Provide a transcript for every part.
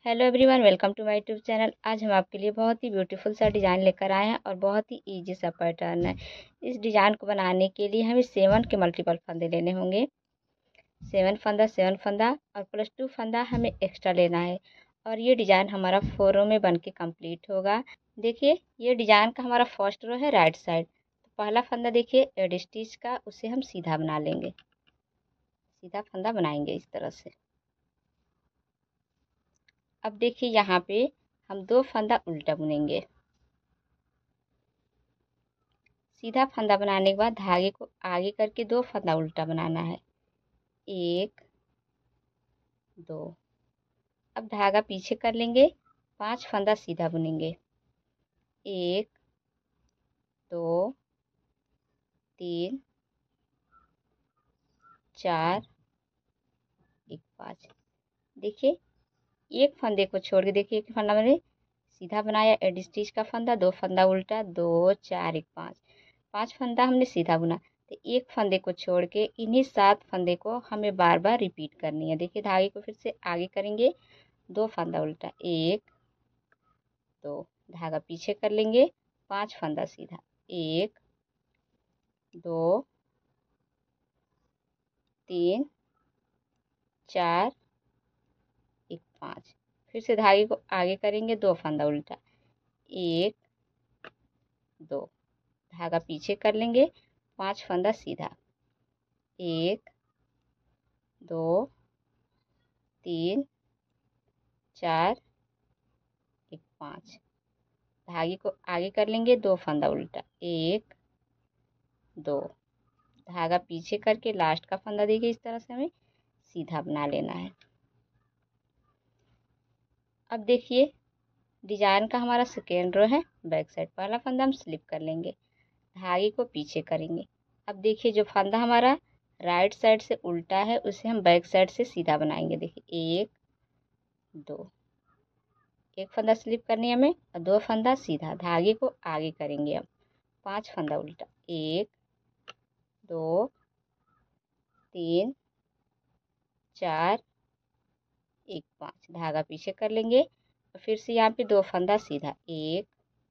Hello everyone, welcome to my YouTube channel. आज हम आपके लिए बहुत ही ब्यूटीफुल सा डिज़ाइन लेकर आए हैं और बहुत ही इजी सा पैटर्न है। इस डिज़ाइन को बनाने के लिए हमें 7 के मल्टीपल फंदे लेने होंगे। 7 फंदा और +2 फंदा हमें एक्स्ट्रा लेना है और ये डिज़ाइन हमारा 4 रो में बन के कम्प्लीट होगा। देखिए, ये डिज़ाइन का हमारा फर्स्ट रो है राइट साइड। तो पहला फंदा देखिए एड स्टिच का, उसे हम सीधा बना लेंगे। सीधा फंदा बनाएंगे इस तरह से। अब देखिए, यहाँ पे हम 2 फंदा उल्टा बुनेंगे। सीधा फंदा बनाने के बाद धागे को आगे करके 2 फंदा उल्टा बनाना है। 1 2। अब धागा पीछे कर लेंगे, 5 फंदा सीधा बुनेंगे। 1 2 3 4 1 5। देखिए, एक फंदे को छोड़ के देखिए, एक फंदा मैंने सीधा बनाया, एड स्टिच का फंदा, 2 फंदा उल्टा, 2 4 1 5। 5 फंदा हमने सीधा बुना। तो एक फंदे को छोड़ के इन्हीं 7 फंदे को हमें बार बार रिपीट करनी है। देखिए, धागे को फिर से आगे करेंगे, 2 फंदा उल्टा, 1 2। धागा पीछे कर लेंगे, 5 फंदा सीधा, 1 2 3 4 1 5। फिर से धागे को आगे करेंगे, 2 फंदा उल्टा, 1 2। धागा पीछे कर लेंगे, 5 फंदा सीधा, 1 2 3 4 1 5। धागे को आगे कर लेंगे, 2 फंदा उल्टा, 1 2। धागा पीछे करके लास्ट का फंदा देखिए, इस तरह से हमें सीधा बना लेना है। अब देखिए, डिजाइन का हमारा सेकेंड रो है बैक साइड। पहला फंदा हम स्लिप कर लेंगे, धागे को पीछे करेंगे। अब देखिए, जो फंदा हमारा राइट साइड से उल्टा है उसे हम बैक साइड से सीधा बनाएंगे। देखिए, 1 2। एक फंदा स्लिप करनी है हमें और 2 फंदा सीधा। धागे को आगे करेंगे हम, 5 फंदा उल्टा, 1 2 3 4 1 5। धागा पीछे कर लेंगे और फिर से यहाँ पे 2 फंदा सीधा, 1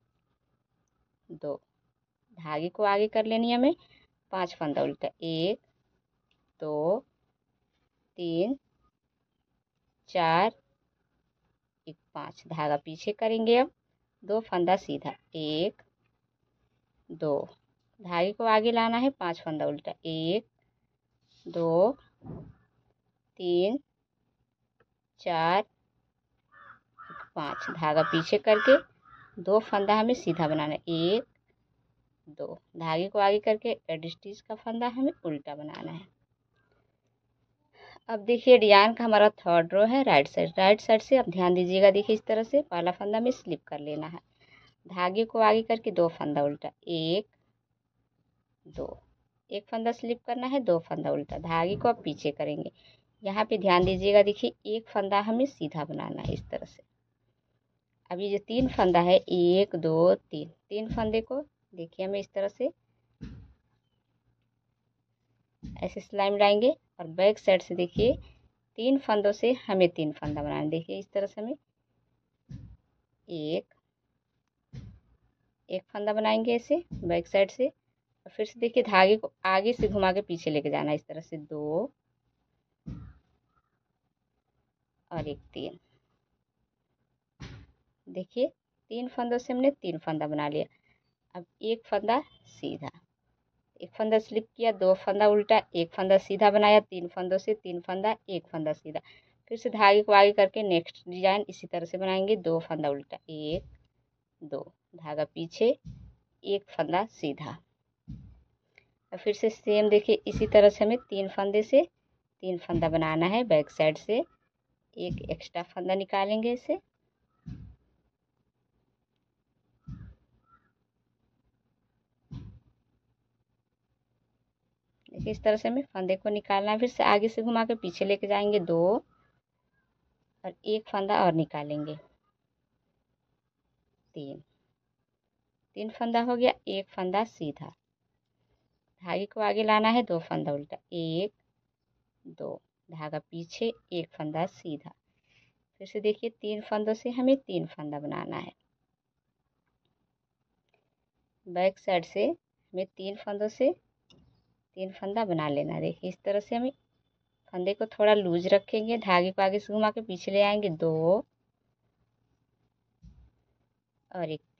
2। धागे को आगे कर लेनी है हमें, 5 फंदा उल्टा, 1 2 3 4 1 5। धागा पीछे करेंगे अब, 2 फंदा सीधा, 1 2। धागे को आगे लाना है, 5 फंदा उल्टा, 1 2 3 4 5। धागा पीछे करके 2 फंदा हमें सीधा बनाना है, 1 2। धागे को आगे करके एड स्टिच का फंदा हमें उल्टा बनाना है। अब देखिए, डिजाइन का हमारा थर्ड रो है राइट साइड। राइट साइड से अब ध्यान दीजिएगा, देखिए इस तरह से पहला फंदा में स्लिप कर लेना है। धागे को आगे करके 2 फंदा उल्टा, 1 2। एक फंदा स्लिप करना है, 2 फंदा उल्टा। धागे को अब पीछे करेंगे। यहाँ पे ध्यान दीजिएगा, देखिए एक फंदा हमें सीधा बनाना है इस तरह से। अब ये जो 3 फंदा है, 1 2 3, 3 फंदे को देखिए हमें इस तरह से ऐसे सिलाई मिलाएंगे और बैक साइड से देखिए 3 फंदों से हमें 3 फंदा बनाना है। देखिए इस तरह से हमें एक फंदा बनाएंगे ऐसे बैक साइड से और फिर से देखिए धागे को आगे से घुमा के पीछे लेके जाना है इस तरह से, 2 और 1 3। देखिए 3 फंदों से हमने 3 फंदा बना लिया। अब एक फंदा सीधा, एक फंदा स्लिप किया, 2 फंदा उल्टा, एक फंदा सीधा बनाया, 3 फंदों से 3 फंदा, एक फंदा सीधा। फिर से धागे को आगे करके नेक्स्ट डिजाइन इसी तरह से बनाएंगे, 2 फंदा उल्टा, 1 2। धागा पीछे, एक फंदा सीधा। और फिर से सेम देखिए इसी तरह से हमें 3 फंदे से 3 फंदा बनाना है। बैक साइड से एक एक्स्ट्रा फंदा निकालेंगे इसे। देखिए इस तरह से हमें फंदे को निकालना है। फिर से आगे से घुमा के पीछे लेके जाएंगे, 2 और एक फंदा और निकालेंगे, 3 3 फंदा हो गया, एक फंदा सीधा। धागे को आगे लाना है, 2 फंदा उल्टा, 1 2। धागा पीछे, एक फंदा सीधा। फिर से देखिए 3 फंदों से हमें 3 फंदा बनाना है। बैक साइड से हमें 3 फंदों से 3 फंदा बना लेना है। देखिए इस तरह से हमें फंदे को थोड़ा लूज रखेंगे, धागे को आगे से घुमा के पीछे ले आएंगे, 2 और एक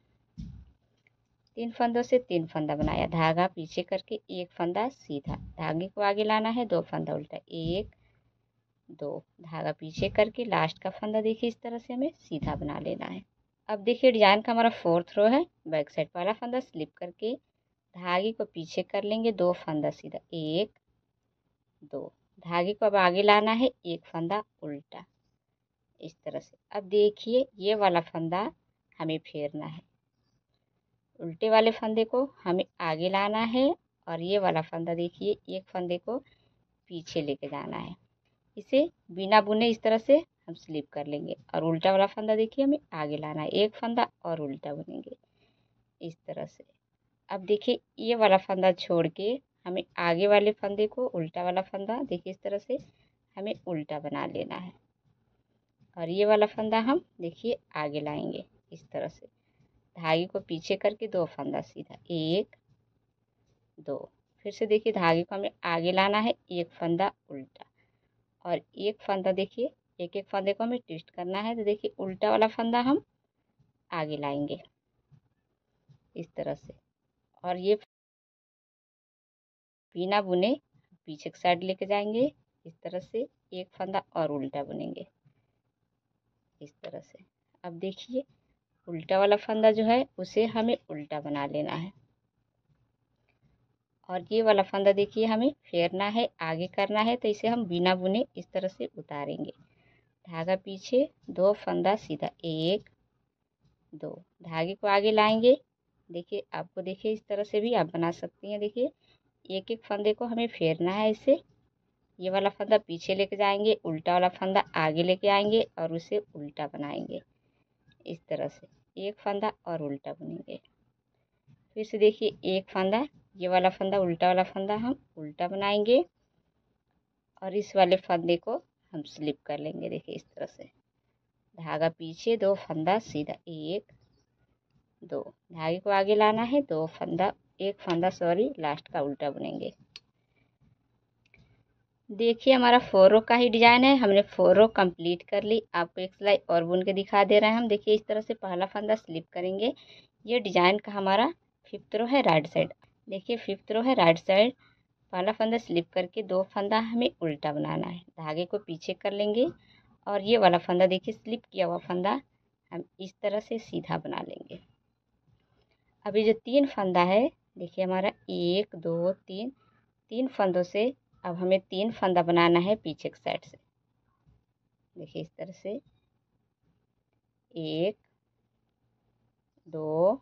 3 फंदों से 3 फंदा बनाया, धागा पीछे करके एक फंदा सीधा, धागे को आगे लाना है, 2 फंदा उल्टा, 1 2, धागा पीछे करके लास्ट का फंदा देखिए इस तरह से हमें सीधा बना लेना है। अब देखिए डिजाइन का हमारा 4th रो है, बैक साइड वाला फंदा स्लिप करके धागे को पीछे कर लेंगे, 2 फंदा सीधा, 1 2, धागे को अब आगे लाना है, एक फंदा उल्टा इस तरह से। अब देखिए ये वाला फंदा हमें फेरना है, उल्टे वाले फंदे को हमें आगे लाना है और ये वाला फंदा देखिए एक फंदे को पीछे लेके जाना है। इसे बिना बुने इस तरह से हम स्लिप कर लेंगे और उल्टा वाला फंदा देखिए हमें आगे लाना है, एक फंदा और उल्टा बुनेंगे इस तरह से। अब देखिए ये वाला फंदा छोड़ के हमें आगे वाले फंदे को, उल्टा वाला फंदा देखिए इस तरह से हमें उल्टा बना लेना है और ये वाला फंदा हम देखिए आगे लाएंगे इस तरह से, धागे को पीछे करके 2 फंदा सीधा, 1 2, फिर से देखिए धागे को हमें आगे लाना है, एक फंदा उल्टा और एक फंदा देखिए एक एक फंदे को हमें ट्विस्ट करना है। तो देखिए उल्टा वाला फंदा हम आगे लाएंगे इस तरह से और ये बिना बुने पीछे की साइड लेके जाएंगे इस तरह से, एक फंदा और उल्टा बुनेंगे इस तरह से। अब देखिए उल्टा वाला फंदा जो है उसे हमें उल्टा बना लेना है और ये वाला फंदा देखिए हमें फेरना है, आगे करना है, तो इसे हम बिना बुने इस तरह से उतारेंगे, धागा पीछे, 2 फंदा सीधा, 1 2, धागे को आगे लाएंगे। देखिए आपको देखिए इस तरह से भी आप बना सकती हैं। देखिए एक एक फंदे को हमें फेरना है, इसे ये वाला फंदा पीछे लेके जाएंगे, उल्टा वाला फंदा आगे लेके आएंगे और उसे उल्टा बनाएंगे इस तरह से, एक फंदा और उल्टा बुनेंगे। फिर से देखिए एक फंदा, ये वाला फंदा, उल्टा वाला फंदा हम उल्टा बनाएंगे और इस वाले फंदे को हम स्लिप कर लेंगे। देखिए इस तरह से, धागा पीछे, 2 फंदा सीधा, 1 2, धागे को आगे लाना है, 2 फंदा, एक फंदा सॉरी लास्ट का उल्टा बुनेंगे। देखिए हमारा 4 रो का ही डिजाइन है, हमने 4 रो कंप्लीट कर ली। आपको एक सिलाई और बुन के दिखा दे रहे हैं हम। देखिए इस तरह से पहला फंदा स्लिप करेंगे। ये डिजाइन का हमारा 5th रो है राइट साइड। देखिए 5th रो है राइट साइड, पहला फंदा स्लिप करके 2 फंदा हमें उल्टा बनाना है, धागे को पीछे कर लेंगे और ये वाला फंदा देखिए स्लिप किया हुआ फंदा हम इस तरह से सीधा बना लेंगे। अभी जो 3 फंदा है देखिए हमारा 1 2 3, 3 फंदों से अब हमें 3 फंदा बनाना है पीछे की साइड से। देखिए इस तरह से 1 2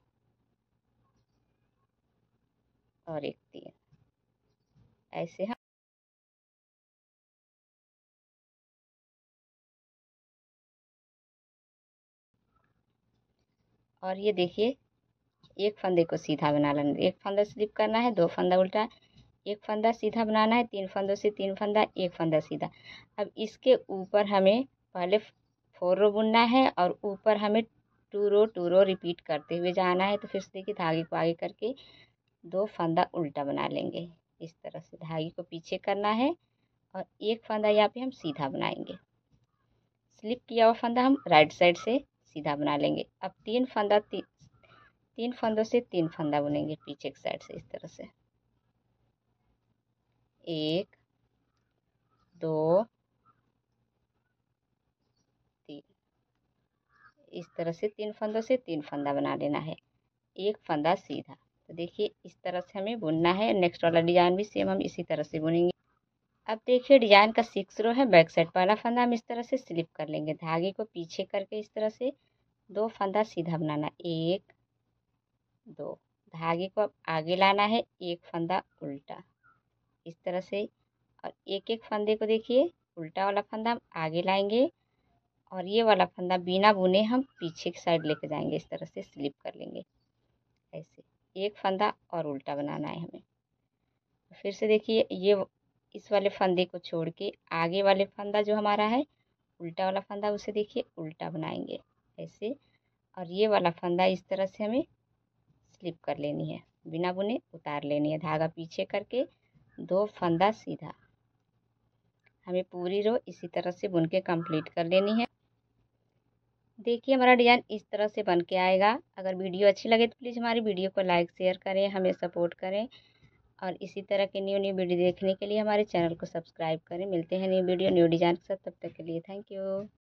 और एक 3, ऐसे हम और ये देखिए एक फंदे को सीधा बना लेना, एक फंदा स्लिप करना है, 2 फंदा उल्टा, एक फंदा सीधा बनाना है, 3 फंदों से 3 फंदा, एक फंदा सीधा। अब इसके ऊपर हमें पहले 4 रो बुनना है और ऊपर हमें 2 रो रिपीट करते हुए जाना है। तो फिर से देखिए धागे को आगे करके 2 फंदा उल्टा बना लेंगे इस तरह से, धागे को पीछे करना है और एक फंदा यहाँ पे हम सीधा बनाएंगे, स्लिप किया हुआ फंदा हम राइट साइड से सीधा बना लेंगे। अब 3 फंदा 3 फंदों से 3 फंदा बुनेंगे पीछे की साइड से इस तरह से, 1 2 3, इस तरह से 3 फंदों से 3 फंदा बना लेना है, एक फंदा सीधा। तो देखिए इस तरह से हमें बुनना है। नेक्स्ट वाला डिजाइन भी सेम हम इसी तरह से बुनेंगे। अब देखिए डिजाइन का 6 रो है, बैक साइड पहला फंदा हम इस तरह से स्लिप कर लेंगे, धागे को पीछे करके इस तरह से 2 फंदा सीधा बनाना, 1 2, धागे को अब आगे लाना है, एक फंदा उल्टा इस तरह से और एक एक फंदे को देखिए उल्टा वाला फंदा हम आगे लाएंगे और ये वाला फंदा बिना बुने हम पीछे की साइड लेके जाएंगे, इस तरह से स्लिप कर लेंगे ऐसे, एक फंदा और उल्टा बनाना है हमें। फिर से देखिए ये इस वाले फंदे को छोड़ के आगे वाले फंदा जो हमारा है उल्टा वाला फंदा उसे देखिए उल्टा बनाएंगे ऐसे, और ये वाला फंदा इस तरह से हमें स्लिप कर लेनी है, बिना बुने उतार लेनी है, धागा पीछे करके 2 फंदा सीधा। हमें पूरी रो इसी तरह से बुन के कंप्लीट कर लेनी है। देखिए हमारा डिज़ाइन इस तरह से बन के आएगा। अगर वीडियो अच्छी लगे तो प्लीज़ हमारी वीडियो को लाइक शेयर करें, हमें सपोर्ट करें, और इसी तरह के न्यू न्यू वीडियो देखने के लिए हमारे चैनल को सब्सक्राइब करें। मिलते हैं न्यू वीडियो न्यू डिज़ाइन के साथ, तब तक के लिए थैंक यू।